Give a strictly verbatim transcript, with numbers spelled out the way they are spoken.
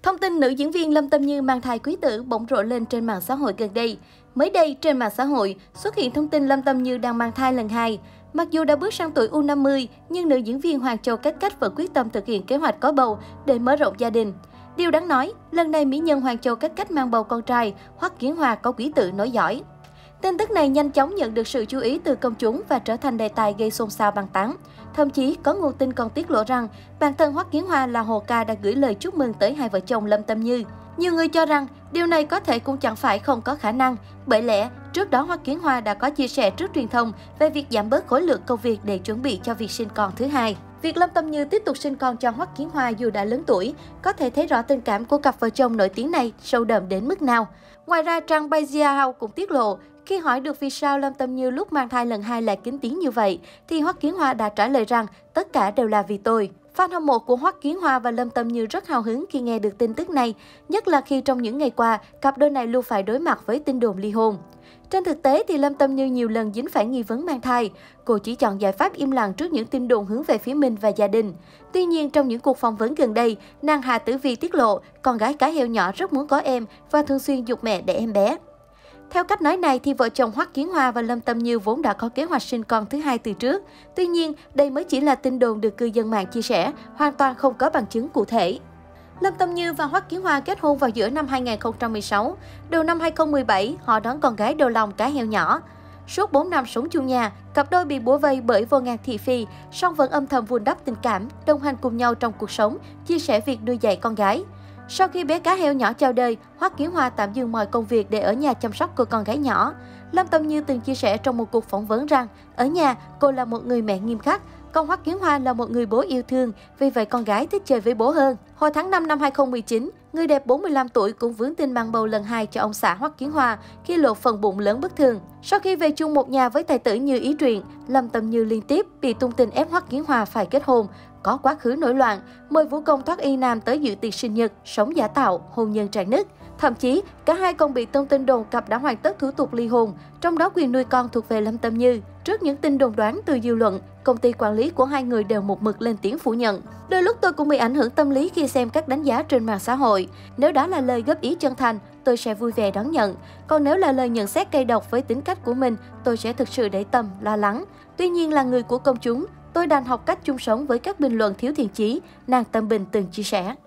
Thông tin nữ diễn viên Lâm Tâm Như mang thai quý tử bỗng rộ lên trên mạng xã hội gần đây. Mới đây, trên mạng xã hội xuất hiện thông tin Lâm Tâm Như đang mang thai lần hai. Mặc dù đã bước sang tuổi u năm mươi, nhưng nữ diễn viên Hoàng Châu Cách Cách vẫn quyết tâm thực hiện kế hoạch có bầu để mở rộng gia đình. Điều đáng nói, lần này mỹ nhân Hoàng Châu Cách Cách mang bầu con trai, Hoắc Kiến Hoa có quý tử nối dõi. Tin tức này nhanh chóng nhận được sự chú ý từ công chúng và trở thành đề tài gây xôn xao bàn tán. Thậm chí, có nguồn tin còn tiết lộ rằng bản thân Hoắc Kiến Hoa là Hồ Ca đã gửi lời chúc mừng tới hai vợ chồng Lâm Tâm Như. Nhiều người cho rằng điều này có thể cũng chẳng phải không có khả năng, bởi lẽ trước đó Hoắc Kiến Hoa đã có chia sẻ trước truyền thông về việc giảm bớt khối lượng công việc để chuẩn bị cho việc sinh con thứ hai. Việc Lâm Tâm Như tiếp tục sinh con cho Hoắc Kiến Hoa dù đã lớn tuổi, có thể thấy rõ tình cảm của cặp vợ chồng nổi tiếng này sâu đậm đến mức nào. Ngoài ra, trang Baizia House cũng tiết lộ, khi hỏi được vì sao Lâm Tâm Như lúc mang thai lần hai lại kín tiếng như vậy, thì Hoắc Kiến Hoa đã trả lời rằng tất cả đều là vì tôi. Fan hâm mộ của Hoắc Kiến Hoa và Lâm Tâm Như rất hào hứng khi nghe được tin tức này, nhất là khi trong những ngày qua, cặp đôi này luôn phải đối mặt với tin đồn ly hôn. Trên thực tế thì Lâm Tâm Như nhiều lần dính phải nghi vấn mang thai. Cô chỉ chọn giải pháp im lặng trước những tin đồn hướng về phía mình và gia đình. Tuy nhiên, trong những cuộc phỏng vấn gần đây, nàng Hà Tử Vi tiết lộ con gái cá heo nhỏ rất muốn có em và thường xuyên giục mẹ đẻ em bé. Theo cách nói này thì vợ chồng Hoắc Kiến Hoa và Lâm Tâm Như vốn đã có kế hoạch sinh con thứ hai từ trước. Tuy nhiên, đây mới chỉ là tin đồn được cư dân mạng chia sẻ, hoàn toàn không có bằng chứng cụ thể. Lâm Tâm Như và Hoắc Kiến Hoa kết hôn vào giữa năm hai nghìn không trăm mười sáu. Đầu năm hai nghìn không trăm mười bảy, họ đón con gái đầu lòng cá heo nhỏ. Suốt bốn năm sống chung nhà, cặp đôi bị bủa vây bởi vô ngàn thị phi, song vẫn âm thầm vun đắp tình cảm, đồng hành cùng nhau trong cuộc sống, chia sẻ việc nuôi dạy con gái. Sau khi bé cá heo nhỏ chào đời, Hoắc Kiến Hoa tạm dừng mọi công việc để ở nhà chăm sóc cô con gái nhỏ. Lâm Tâm Như từng chia sẻ trong một cuộc phỏng vấn rằng, ở nhà, cô là một người mẹ nghiêm khắc, còn Hoắc Kiến Hoa là một người bố yêu thương, vì vậy con gái thích chơi với bố hơn. Hồi tháng năm năm hai nghìn không trăm mười chín, người đẹp bốn mươi lăm tuổi cũng vướng tin mang bầu lần hai cho ông xã Hoắc Kiến Hoa khi lộ phần bụng lớn bất thường. Sau khi về chung một nhà với tài tử Như Ý Truyện, Lâm Tâm Như liên tiếp bị tung tin ép Hoắc Kiến Hoa phải kết hôn, có quá khứ nổi loạn, mời vũ công thoát y nam tới dự tiệc sinh nhật, sống giả tạo, hôn nhân rạn nứt. Thậm chí, cả hai còn bị tung tin đồn cặp đã hoàn tất thủ tục ly hôn, trong đó quyền nuôi con thuộc về Lâm Tâm Như. Trước những tin đồn đoán từ dư luận, công ty quản lý của hai người đều một mực lên tiếng phủ nhận. Đôi lúc tôi cũng bị ảnh hưởng tâm lý khi xem các đánh giá trên mạng xã hội. Nếu đó là lời góp ý chân thành, tôi sẽ vui vẻ đón nhận. Còn nếu là lời nhận xét cay độc với tính cách của mình, tôi sẽ thực sự để tâm, lo lắng. Tuy nhiên là người của công chúng, tôi đành học cách chung sống với các bình luận thiếu thiện chí, nàng Tâm Bình từng chia sẻ.